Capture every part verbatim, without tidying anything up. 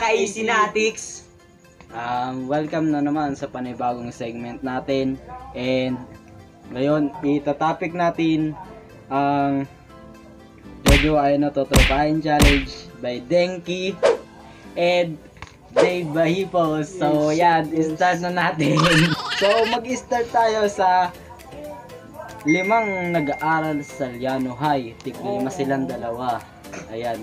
ka-easy natics. Um, welcome na naman sa panibagong segment natin. And ngayon, itatopic natin ang Jojo ay Natutropahin Challenge by Denki and Dave Bahipos. So yan, start na natin. So mag-start tayo sa limang nag-aaral sa Saliano High. Tiklima silang dalawa. Ayan.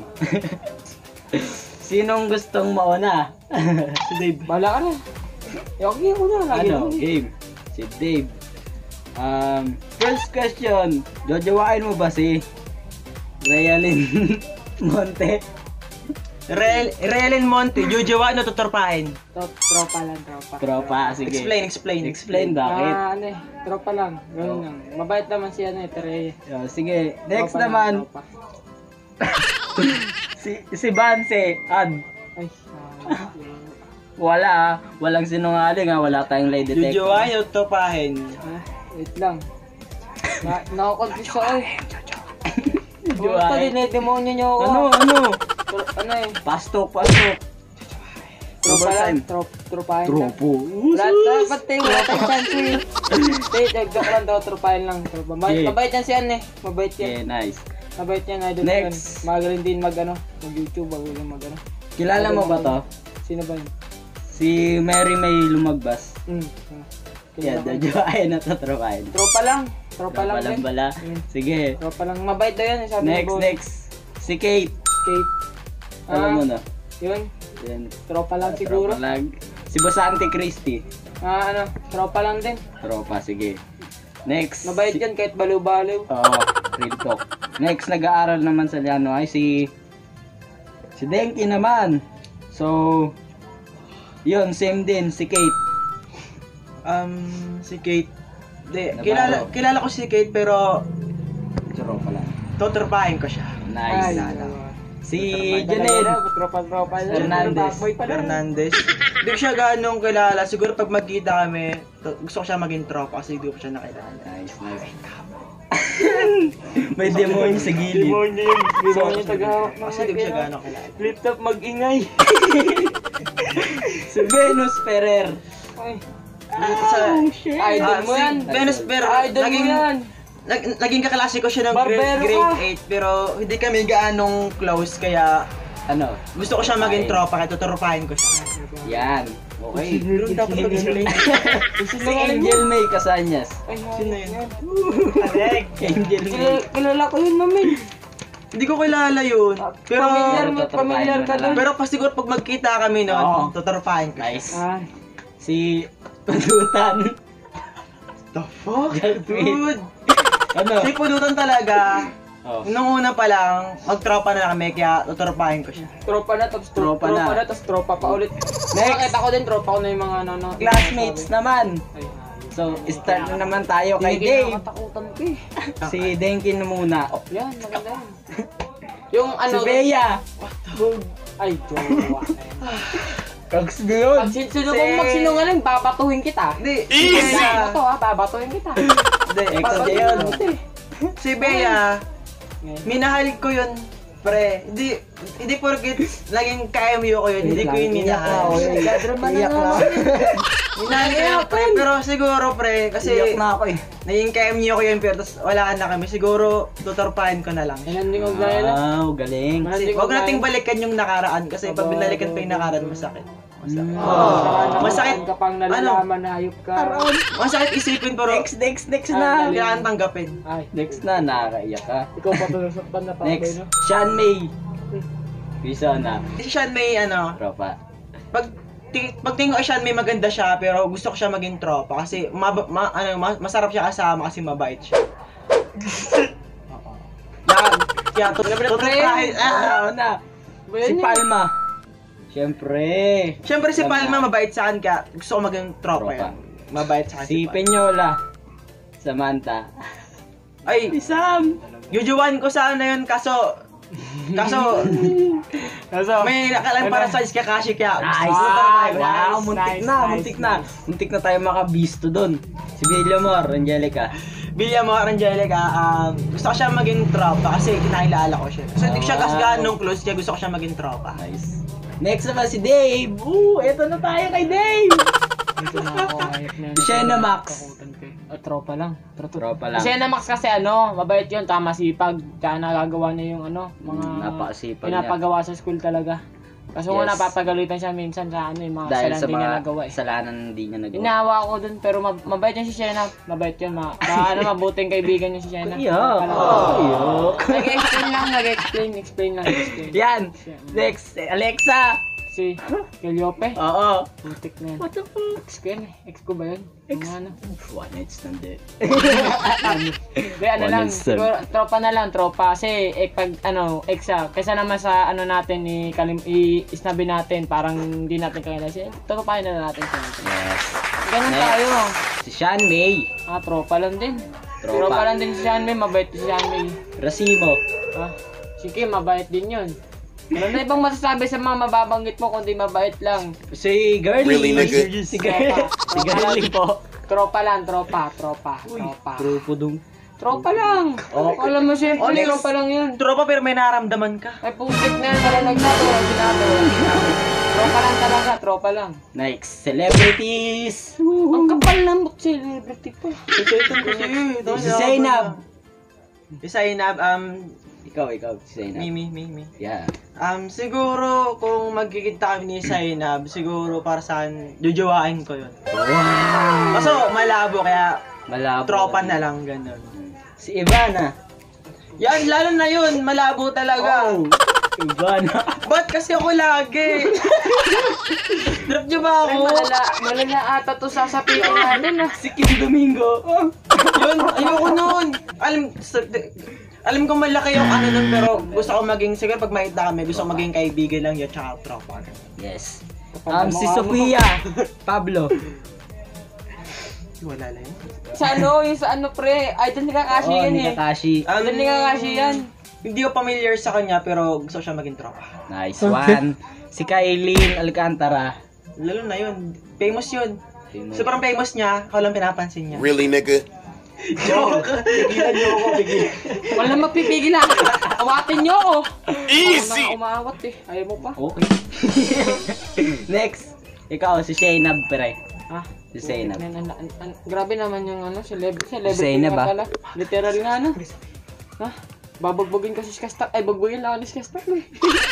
Sinong gustong mauna? Si Dave. Bala ka na. Okay ako na. Lagi Ano? Game. Si Dave. Um, first question. Jojowain mo ba si Realin Monte? Real, Realin Monte, Jojowa, natutorpahin. Trop, tropa lang, tropa. Tropa, sige. Explain, explain. Explain bakit? Ah, ano eh, tropa lang. Ganun lang. Mabait naman si ano eh, Tere. Oh, sige, next Tropa naman. lang, tropa. si si Banse, ad. Ay, ah, Wala ah. Walang sinungaling ah. Wala tayong lie detector. Jojowa, natutorpahin. ah, wait lang. Na, nakakonfuse ako eh. Jojowa. Basta dinedemonyo nyo ako. Ano, ano? Tro- ano eh, Pastok, pastok. tropa lang, Overtime. trop, tropahin lang. Tropo. Wala tayong pati, wala tayong chance eh. Wait, joke lang daw, tropahin lang. Tropa. Ma- Okay. Mabait yan si Ann eh. Mabait Okay, yan. nice. Mabait yan, idol. Next. Yan. Magaling din mag ano, mag YouTube, magaling mag ano. Kilala mo ba to? Sino ba yun? Si Mary May Lumagbas. Hmm. Yeah, Jojowa ay Natutropahin. Tropa lang. Tropa, lang din. bala. Mm. Sige. Tropa lang. Mabait daw yan. eh, Sabi Next, ni Boy. next. Si Kate. Kate. Alam Ah, mo na. Yun. Yan. Tropa lang siguro. Tropa lang. Si Basante Christie. Ah, ano. Tropa lang din. Tropa, sige. Next. Mabait si- yan kahit baliw-baliw. Oo, real talk. Next, nag-aaral naman sa Liano ay si si Denki naman. So, yun, same din, si Kate. Um, si Kate. De, Navarro. kilala, kilala ko si Kate pero Tropa lang. tutorpahin ko siya. Nice. Ay, Si Janelle. Janelle. Tropa-tropa lang. Fernandez. Boy pala. Fernandez. Hindi ko siya ganong kilala. Siguro pag magkita kami, to- gusto ko siya maging tropa kasi hindi ko siya nakilala. Nice, nice. May demonyo sa gilid. Demonyo yun. Demonyo So, tagahawak ng Kasi hindi ko siya ganong kilala. Flip top mag-ingay. Si Venus Ferrer. Ay. Dito sa, Idol Ah, mo si yan. Venus Ferrer. Idol mo Naging, yan. nag, naging kaklase ko siya ng grade, Barbero ka. grade eight pero hindi kami gaanong close kaya Ano? gusto ko siya maging tropa kaya tutorpahin ko siya. Yan. Okay. Pero dapat mag-explain. Si Angel May Casanyas. Ay, Sino yun? yan. Correct. Angel May. Kilala, kilala ko yun namin. Hindi ko kilala yun. Pero, Familiar mo, Tutorpahin familiar mo ka na doon. lang. pero pa siguro pag magkita kami Oo. noon, tutorpahin ko. Nice. Ay. Si Padutan. The fuck? Galvin. Dude! Ano? Si Pudutan talaga. Oh. Nung una pa lang, magtropa na kami kaya tutorpahin ko siya. Tropa na, tapos Tropa tropa, tropa na. na, tapos tropa pa ulit. Next. Nakakita ko din, tropa ko na yung mga ano, ano. Classmates naman. Ay, So, start na naman tayo kay hindi Dave. kinakatakutan ko eh. Si Denki na muna. Yan, maganda yan. Yung ano, Si Bea. ay, jowa. Kags na yun. Pag sin- sino kung magsinungaling, babatuhin kita. Hindi, si Easy! Bea. Ito ha, babatuhin kita. Hindi, Ex babatuhin yun. mo. Si Bea, minahal ko yun, pre. Hindi, hindi porket naging K M U ko yun, hindi ko yun minahal. Iyak na. Minahal ko yun, pre. Pero siguro, pre, kasi Iyak na ako eh. naging K M U ko yun, pero tapos wala na kami. Siguro, tutorpahin ko na lang. Hinanding og gaya na. Wow, galing. Kasi huwag nating balikan yung nakaraan kasi pag binalikan pa yung nakaraan, masakit. Masakit. Oh, Masakit. ka pang nalalaman na hayop ka. Masakit isipin pero Next, next, next Ah, na. kailangan tanggapin. Ay, Next na, nakakaiyak ka. ikaw pa tulusok ba na Next, no? Sean May. Bisa na. Si Sean May, ano, Tropa. pag ti- pag tingin ko kay Sean May maganda siya pero gusto ko siya maging tropa kasi ma, ma- ano, ma- masarap siya kasama kasi mabait siya. Yan, kaya to, tututrahin. Ah, Ano na? Ba Si yan eh? Palma. Siyempre. Siyempre si Alam Palma na. mabait sa akin kaya gusto ko maging tropa. Tropa. Yan. Mabait sa akin Si Palma. Peñola. Samantha. Ay, Si Sam. yujuwan ko sana yun kaso kaso Kaso, may nakalang para sa Kakashi kaya Nice. gusto ko tutorpahin. Wow, nice, muntik nice, na, nice, muntik na. nice. Muntik na tayo makabisto doon. Si Villamor, Angelica. Bilya mo, Angelica, um, gusto ko siya maging tropa kasi kinakilala ko siya. So, hindi ko siya Ah. kas ganong close kaya gusto ko siya maging tropa. Nice. Next naman si Dave. Oo, eto na tayo kay Dave. Dito na ako ayok na. Siya na Max. Kakutan ko eh. Ah, tropa lang. Tropa, Tropa lang. Siya na Max kasi ano, mabait yun, tama sipag. Kaya nagagawa niya yung ano, mga Mm, napakasipag niya. pinapagawa sa school talaga. Kaso nga Yes. napapagalitan siya minsan sa ano, yung mga Dahil kasalanan sa din niya mga nagawa eh. kasalanan hindi niya nagawa. Inawa ako dun, pero mab- mabait yan si Shena. Mabait yun, ma baka ano, mabuting kaibigan niya si Shena. Iyak. Pala- Iyak. Nag-explain lang, nag-explain, explain lang, explain. Yan. Next, Alexa. Si Keliope. Oo. Putik na yan. What the fuck? Ex ko yan eh. Ex ko ba yun? Ex? Yung ano? One night stand eh. Hindi, ano One lang. instant. Siguro, tropa na lang, tropa. Kasi, eh, pag, ano, ex ah. Kaysa naman sa, ano natin, i, kalim, i, isnabi natin, parang hindi natin kakilala siya. Tutupahin na natin siya. Yes. Ganun Next. tayo. Si Sean May. Ah, tropa lang din. Tropa. Tropa, lang din si Sean May. Mabait si Sean May. Racimo. Ah, si Kim, mabait din yun. Ano na ibang masasabi sa mga mababanggit mo kundi mabait lang. Si Girlie. Really, nigga? Si Girlie. Si Girlie po. Tropa lang, tropa, tropa, tropa. Tropo dong. Tropa lang. Oh. Alam mo siya, Oh, next. tropa lang yun. Tropa pero may nararamdaman ka. Ay, putik na yan. Wala nagsabi, wala sinabi, wala sinabi. Tropa lang talaga, tropa lang. Next, celebrities. Ang kapal ng mukha celebrity pa. Si Zainab. Si Zainab, um, Ikaw, ikaw, si Zainab. mi, mi, mi, mi. Yeah. Um, siguro, kung magkikita kami ni Zainab, siguro para saan, jujuwain ko yun. Wow. Kaso, malabo, kaya Malabo. tropa na lang, ganun. Si Ivana. Yan, lalo na yun, malabo talaga. Oh. Ivana. Ba't kasi ako lagi? Drop niyo ba Ay, ako? malala, malala ata to sasapitin natin ah. Si Kim Domingo. Oh. Yun, ayoko nun. Alam, sa- de- alam ko malaki yung ano nun, pero gusto ko maging, siguro pag makita kami, gusto ko maging kaibigan lang yun, tsaka tropa. Yes. Um, si Sofia. Pablo. Wala na yun. Sa ano, yung sa ano pre, ay doon ni Kakashi Oh, yan ni eh. Kakashi. Um, Doon ni Kakashi yan. Hindi ko familiar sa kanya, pero gusto ko siya maging tropa. Nice one. Si Kailin Alcantara. Lalo na yun. Famous yun. Famous. Sobrang famous niya, ako lang pinapansin niya. Really, nigga? Joke! Pigilan niyo ako, pigilan. Wala magpipigil ah. Awatin niyo ako. Easy! Ako na umaawat eh. Ayaw mo pa. Okay. Next. Ikaw, si Zainab pre. Ah, Si Zainab. An- an- an- an- grabe naman yung ano, celebrity, celebrity Zainab, nga ah. pala. Literal nga ano. Ha? Babagbugin ko si Skastak. Ay, bagbugin lang ako ni Skastak eh.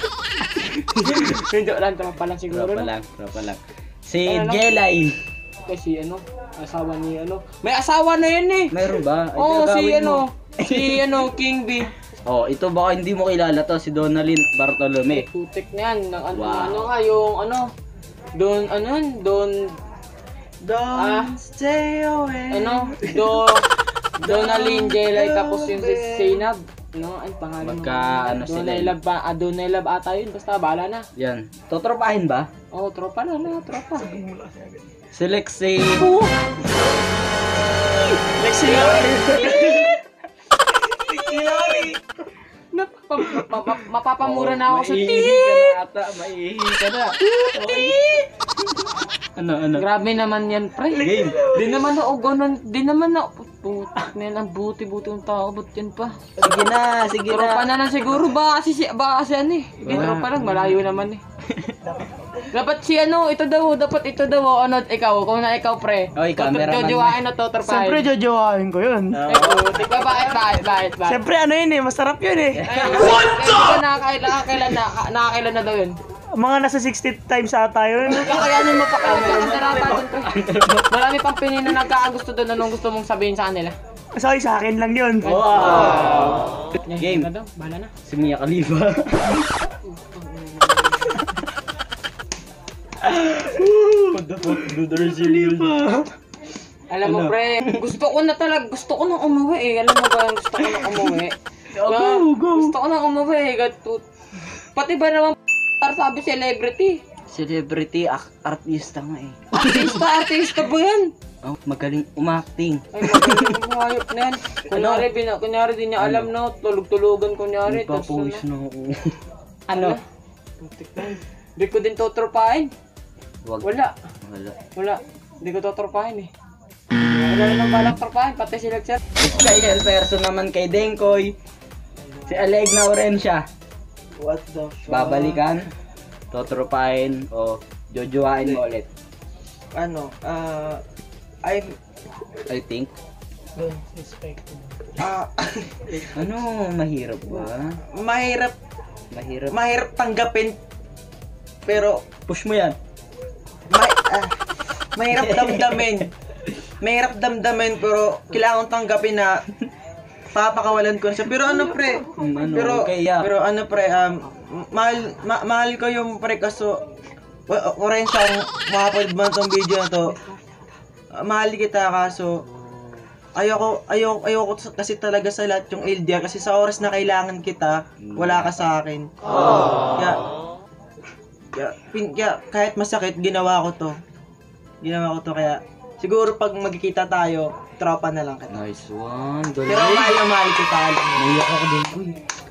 Hindi lang, tropa lang siguro. Tropa no? lang, tropa lang. Si Ano lang? Jelay. Kasi ano, asawa ni ano. May asawa na yun eh. Meron ba? Ay, Oo, si gagawin ano, mo. si ano, King B. Oh, ito baka hindi mo kilala to, si Donalyn Bartolome. Putik na yan. Ng, ano, Wow. ano nga yung ano, doon, ano, doon, Don't Ah. stay away. ano, do, Donalyn Jelay tapos yung si Zainab. No, ang pangalan mo? Magka- ano sila Donay yun? Love ba? Ah, Donay Love ata yun. Basta, bahala na. Yan. Totropahin ba? Oo, oh, tropa na, na, tropa. Si Lexi. Lexi Lori. Lexi Lori. Napapa, ma, ma, mapapamura na ako sa Maihi tit. ka na ata, maihi ka na. Okay. Ano, ano? Grabe naman yan, pre. Game. Di naman ako ganun, di naman ako, putak na yan, ang buti-buti ng tao, ba't yan pa? Sige na, sige Tropa na. na lang siguro, baka kasi, si- baka kasi ano eh. Sige, Ah. tropa lang, malayo naman eh. Dapat si ano, ito daw, dapat ito daw, ano, ikaw, kung na ikaw, pre. Oy, cameraman. Jojowain na to, tropahin. Siyempre, jojowain ko yun. Ay, putik ba, bakit, bakit, bakit, bakit? Siyempre, ano yun eh, masarap yun eh. What the? Nakakailan, nakakailan na, nakakailan na daw yun. Mga nasa sixty times ata yun. Kakayanin mo pa kayo magkakasarata doon, pre. Marami pang pinino nagkakagusto doon, anong gusto mong sabihin sa kanila? Sorry, sa akin lang yun. Wow. Game. Na daw, bahala na. Si Mia Khalifa. What the fuck, dude, Resilient. Alam mo, pre, gusto ko na talaga, gusto ko nang umuwi eh. Alam mo ba yung gusto ko nang umuwi? Go, go. Gusto ko nang umuwi eh. Gatut. Pati ba naman para sabi celebrity? Celebrity, ak- artista nga eh. Artista, artista ba yan? Oh, magaling umacting. Ay, magaling mo hayop na yan. Kunyari, bina, kunyari di niya alam na, tulog-tulogan kunyari. tapos Nagpapawis ano. na ako. Ano? Putik na yun. Di ko din tutropahin. Wag. Wala. Wala. Wala. Di ko tutropahin eh. Wala na nang balak tropahin, pati si Lecture. Special person naman kay Dengkoy. Si Alegna Orencia. What the fuck? Babalikan. totropahin o jojoain mo ulit? Ano, ah, I'm, I think. Don't respect. ah, Ano, mahirap ba? mahirap, Mahirap. mahirap tanggapin, pero, Push mo yan. ma, ah, mahirap damdamin. Mahirap damdamin, pero kailangan tanggapin na papakawalan ko na siya. Pero ano pre, Hmm, ano, pero, okay, yeah. pero ano pre, um, mahal, ma- mahal ko yung pre kaso, wa- wala siyang makapag man tong video na to. Ah, mahal kita kaso, ayoko, ayoko, ayoko sa- kasi talaga sa lahat yung L D R kasi sa oras na kailangan kita, wala ka sa akin. Kaya, kaya, pin, kaya kahit masakit, ginawa ko to. Ginawa ko to kaya, siguro pag magkikita tayo, tropa na lang kita. Nice one. Pero Galing. mahal na mahal kita. Naiyak ako din. Uy.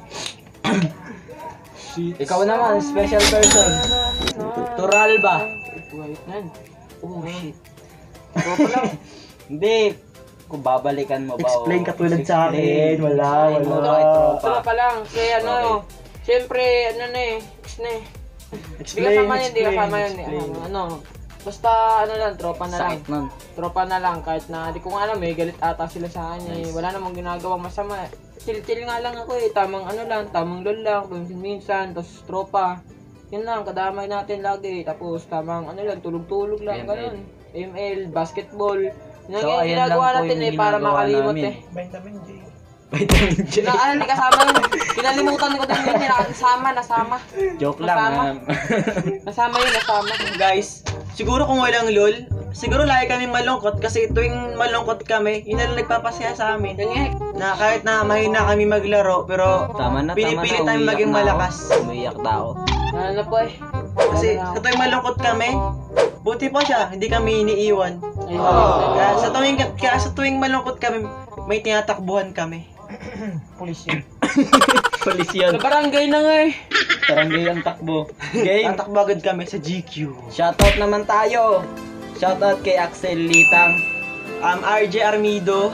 Ikaw naman, special person. Tural ba? Wait nan. Oh, shit. Tropa lang. Hindi. Kung babalikan mo ba o... Explain katulad sa akin. Wala, Explain mo wala. kay tropa. Tropa pa lang. Kaya ano, syempre, ano na eh. Ex na eh. Di kasama yun, di kasama yun. eh. explain. Ano, ano. Basta ano lang, tropa na lang. Sakit nun. Tropa na lang, kahit na di ko nga alam eh, galit ata sila sa akin eh. Wala namang ginagawang masama. Chill-chill nga lang ako eh, tamang ano lang, tamang lol lang, minsan, tapos tropa. Yun lang, kadamay natin lagi. Tapos tamang ano lang, tulog-tulog lang, M L. ganun. M L, basketball. Yun So, ang ayan ginagawa lang po natin yung eh, para ginagawa makalimot namin. eh. Vitamin J. Vitamin J. Na, ano, hindi kasama yun. Kinalimutan ko din yun, nasama, nasama. Joke lang. Nasama. ma'am. Nasama yun, nasama. Guys, siguro kung walang lol, siguro lagi kami malungkot kasi tuwing malungkot kami, yun na lang nagpapasaya sa amin. Yun nga eh. Na kahit na mahina kami maglaro, pero Tama na, tama na. pinipilit namin Umiiyak maging na ako. malakas. Umiiyak na ako. Ano na po eh. Kasi Ano na sa ako. tuwing malungkot kami, buti po siya, hindi kami iniiwan. Ayun. Kaya sa tuwing, kaya sa tuwing malungkot kami, may tinatakbuhan kami. Pulis yun. Polis yun. Sa barangay na nga eh. Barangay ang takbo. Game. Tatakbo agad kami sa G Q. Shoutout naman tayo. Shoutout kay Axel Litang. Um, R J Armido.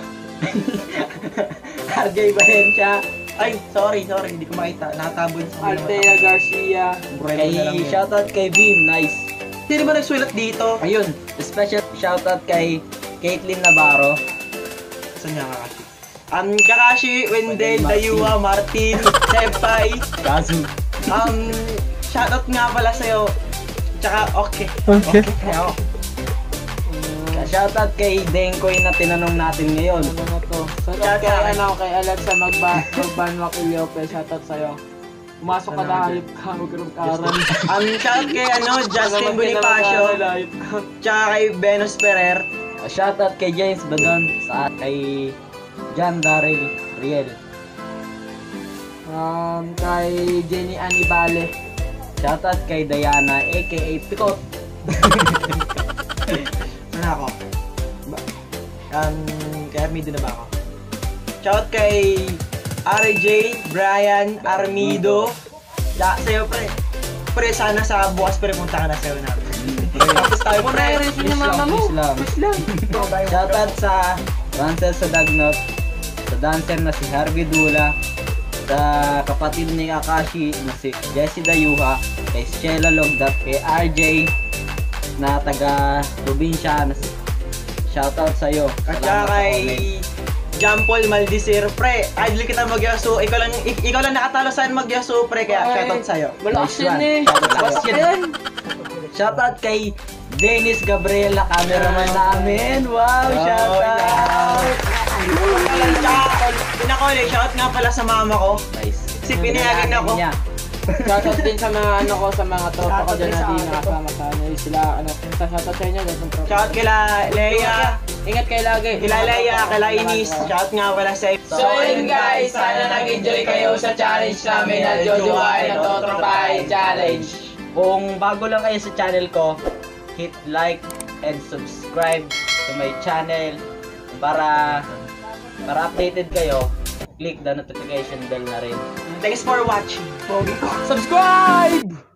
R J Valencia. Ay, sorry, sorry, hindi ko makita. Nakatabon sa Altea Garcia. Kay shoutout kay Beam. Nice. Sino ba nagsulat dito? Ayun. Special shoutout kay Caitlyn Navarro. Saan niya Kakashi? Um, Kakashi, Wendell, Wendell, Dayuwa, Martin, Senpai. Kazu. Um, shoutout nga pala sa'yo. Tsaka, okay. Okay. Kaya, Shoutout kay Dengkoy na tinanong natin ngayon. Ano na to? Shoutout Shoutout kay kay- ano, kay Alexa Magba Magbanwak Iliope. Shoutout sa'yo. Pumasok ka Ano na, ba? halip ka, magkaroon karan. um, shoutout kay ano, Justin Bonifacio. Tsaka kay Venus Ferrer. Shoutout kay James Badon. Sa kay John Daryl Riel. Um, kay Jenny Anibale. Shoutout kay Diana aka Pikot. Ano ako? Ba- Um, kay Armido na ba ako? Shoutout kay R J, Brian, Armido. Da, sa'yo pre. Pre, sana sa bukas pre punta ka na sa'yo namin. Tapos tayo Muna pre. yung reason yung mama mo. Please lang. Please lang. Shoutout sa Rancel sa Dagnot, sa dancer na si Harvey Dula, sa kapatid ni Akashi na si Jessie Dayuha, kay Sheila Logdat, kay R J na taga probinsya na si shoutout sa iyo. At saka kay John Paul Maldisir, pre. Idol kita magyaso. Ikaw lang, ik- ikaw lang nakatalo sa'yo magyaso, pre. Kaya Ay. shoutout sa'yo. Malakas Nice yun one. eh. Shoutout Malakas sa'yo. yan. Shoutout kay Dennis Gabriela, cameraman namin. Wow, shoutout. Tsaka, pinakole, shout nga pala sa mama ko. Nice. Kasi pinayagan ako. Niya. Shoutout din sa mga ano ko, sa mga tropa ko dyan na di nakasama sa ano. Sila, ano, shoutout sa inyo, ganun tropa. Shout kila Leia, Ingat kayo lagi. kila Leia, kila Inis. Shout nga pala sa So yun guys, sana nag-enjoy kayo sa challenge namin na Jojoay na Totropay Challenge. Kung bago lang kayo sa channel ko, hit like and subscribe to my channel para para updated kayo. Click the notification bell na rin. Thanks for watching. Subscribe!